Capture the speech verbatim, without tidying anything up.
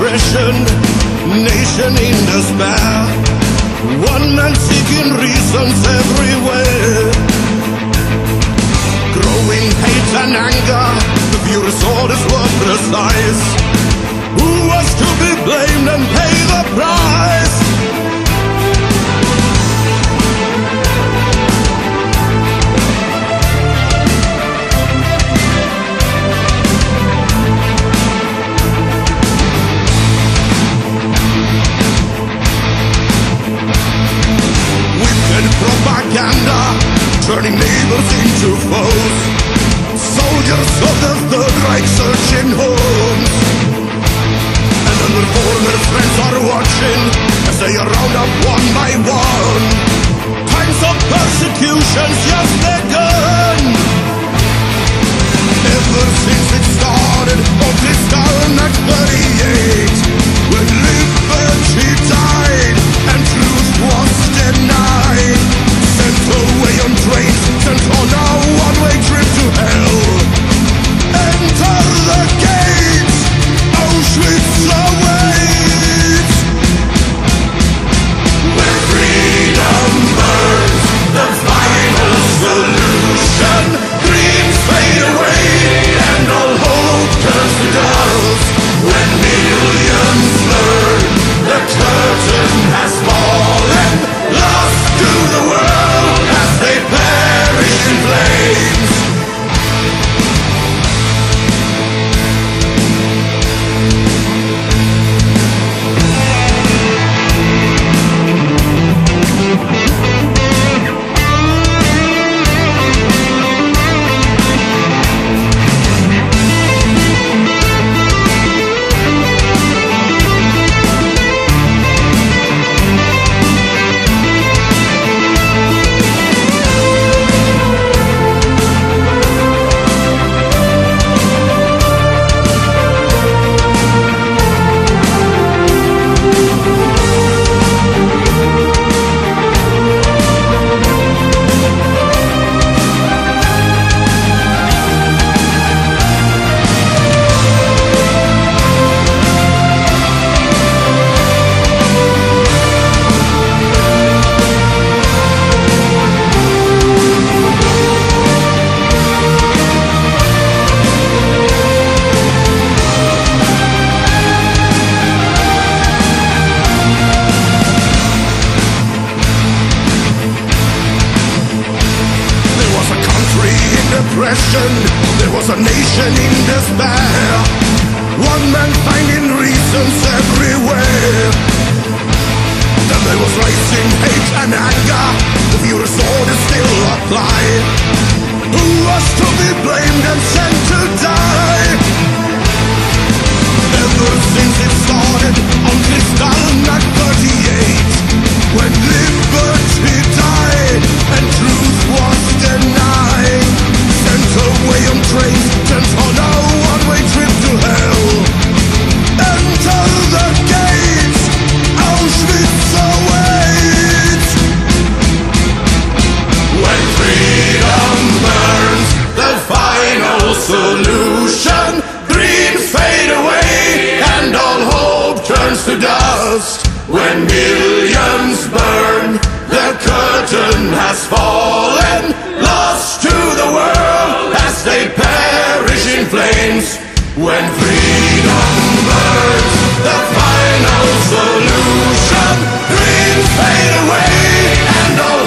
depression, nation in despair. One man seeking reasons everywhere. Growing hate and anger, the viewers orders were precise. Who was to be blamed and pay the price? Propaganda, turning neighbors into foes. Soldiers of the Third Reich searching homes. And then their former friends are watching as they are round up one by one. Times of persecution's just begun. Ever since it started on Kristallnacht thirty-eight, when liberty died and truth was denied. Sent away on trains, sent on a one-way trip to hell. Enter the gates, Auschwitz awaits. Where freedom burns, the final solution. Dreams fade away and all hope turns to dust. When millions learn the curtain has fallen, lost to the world as they perish in flames. There was a nation in despair. One man finding reasons everywhere. Then there was rising hate and anger. The viewers orders still apply. Who was to be blamed and sent to die? Ever since it started on Kristallnacht thirty-eight, when liberty died and truth was denied. Sent away on trains, sent on a one-way trip to hell. Enter the gates, Auschwitz awaits. When freedom burns, the final solution. Dreams fade away and all hope turns to dust. When millions burn, the curtain has fallen, lost to the world as they perish in flames. When freedom burns, the final solution. Dreams fade away and all